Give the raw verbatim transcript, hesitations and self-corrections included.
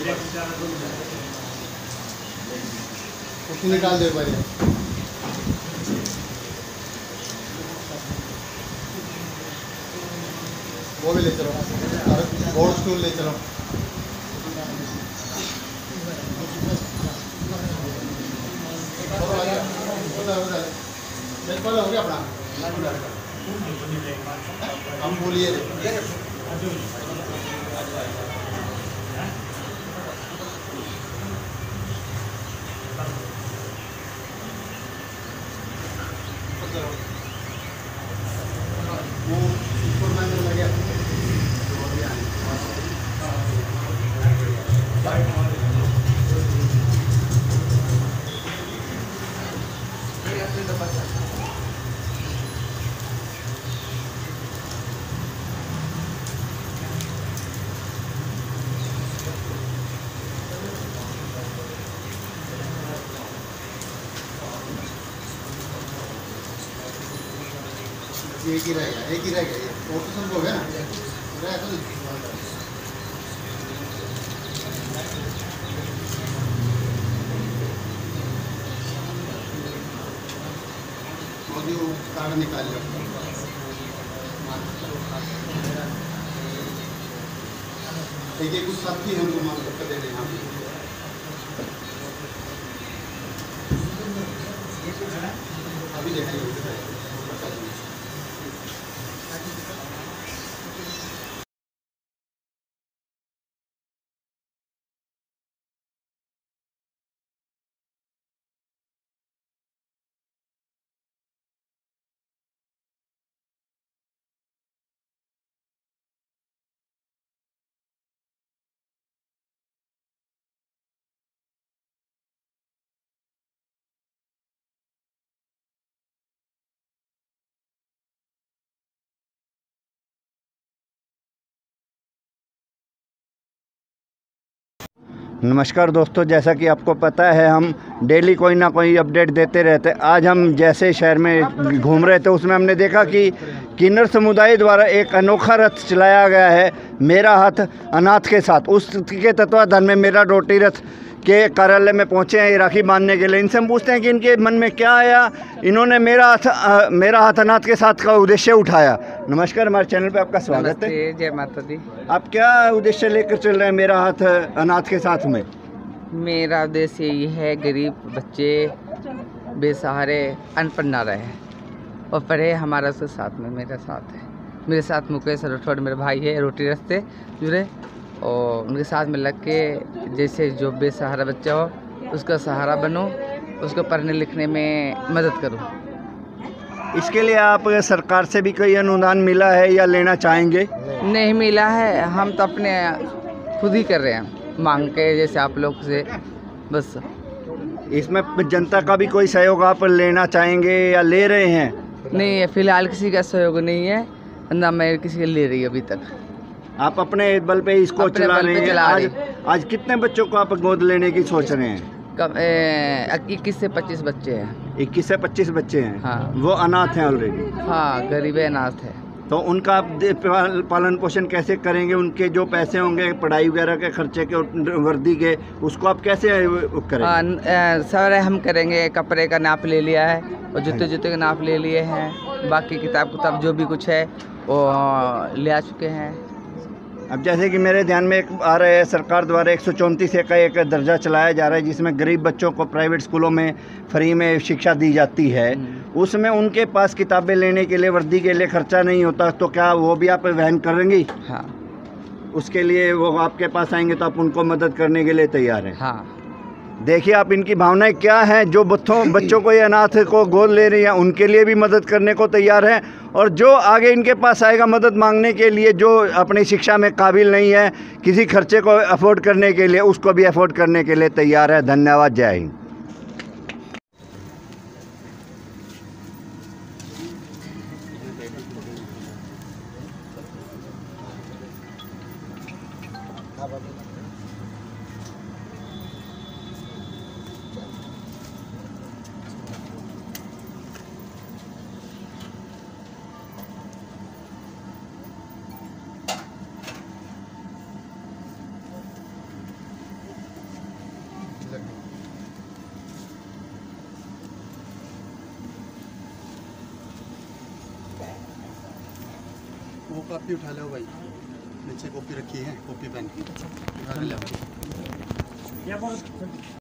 कुछ निकाल दे भाई। वो भी ले चलो और बोर्ड स्टूल ले चलो। बिल्कुल हो गया अपना। हम बोलिए वो सुपरमैन में लगे एक ही रह गया, एक ही रह गया। और तो सब हो गया ना, रह तो और कार्ड निकाल लो। देखिए कुछ साथी हम लोग मान कर दे दें यहाँ अभी देखिए। नमस्कार दोस्तों, जैसा कि आपको पता है हम डेली कोई ना कोई अपडेट देते रहते हैं। आज हम जैसे शहर में घूम रहे थे उसमें हमने देखा कि किन्नर समुदाय द्वारा एक अनोखा रथ चलाया गया है, मेरा हाथ अनाथ के साथ। उसके तत्वाधान में मेरा रोटी रथ के कार्यालय में पहुंचे हैं राखी बांधने के लिए। इनसे हम पूछते हैं कि इनके मन में क्या आया, इन्होंने मेरा हाथ आ, मेरा हाथ अनाथ के साथ का उद्देश्य उठाया। नमस्कार, हमारे चैनल पे आपका स्वागत है। जय माता दी। आप क्या उद्देश्य लेकर चल रहे हैं मेरा हाथ अनाथ के साथ में? मेरा उद्देश्य ये है गरीब बच्चे बेसहारे अनपढ़ ना रहे और पढ़े। हमारा उसके साथ में मेरा साथ है। मेरे साथ मुकेश राठौड़ मेरे भाई है, रोटी रस्ते जुड़े, और उनके साथ में लग के जैसे जो बेसहारा बच्चा हो उसका सहारा बनो, उसको पढ़ने लिखने में मदद करो। इसके लिए आप सरकार से भी कोई अनुदान मिला है या लेना चाहेंगे? नहीं मिला है, हम तो अपने खुद ही कर रहे हैं मांग के, जैसे आप लोग से बस। इसमें जनता का भी कोई सहयोग आप लेना चाहेंगे या ले रहे हैं? नहीं है, फिलहाल किसी का सहयोग नहीं है, ना मैं किसी के ले रही अभी तक। आप अपने बल पे इसको चला रहे हैं। आज आज कितने बच्चों को आप गोद लेने की सोच रहे हैं? कम इक्कीस से पच्चीस बच्चे हैं। इक्कीस से पच्चीस बच्चे हैं। हाँ। वो अनाथ हैं ऑलरेडी? हाँ, गरीब अनाथ है। तो उनका आप पालन पोषण कैसे करेंगे? उनके जो पैसे होंगे पढ़ाई वगैरह के खर्चे के, वर्दी के, उसको आप कैसे करेंगे? हाँ, सर हम करेंगे। कपड़े का नाप ले लिया है और जूते जूते का नाप ले लिए हैं। बाकी किताब किताब जो भी कुछ है वो ले आ चुके हैं। अब जैसे कि मेरे ध्यान में एक आ रहा है, सरकार द्वारा एक सौ चौंतीस का एक दर्जा चलाया जा रहा है जिसमें गरीब बच्चों को प्राइवेट स्कूलों में फ्री में शिक्षा दी जाती है। उसमें उनके पास किताबें लेने के लिए, वर्दी के लिए खर्चा नहीं होता, तो क्या वो भी आप वहन करेंगी? हाँ। उसके लिए वो आपके पास आएंगे तो आप उनको मदद करने के लिए तैयार हैं? हाँ। देखिए आप इनकी भावनाएं क्या हैं। जो बच्चों बच्चों को ये अनाथ को गोद ले रही हैं उनके लिए भी मदद करने को तैयार हैं, और जो आगे इनके पास आएगा मदद मांगने के लिए, जो अपनी शिक्षा में काबिल नहीं है किसी खर्चे को अफोर्ड करने के लिए, उसको भी अफोर्ड करने के लिए तैयार है। धन्यवाद, जय हिंद। वो कॉपी उठा लो भाई, नीचे कॉपी रखी है, कॉपी पेन की उठा के ले आओ।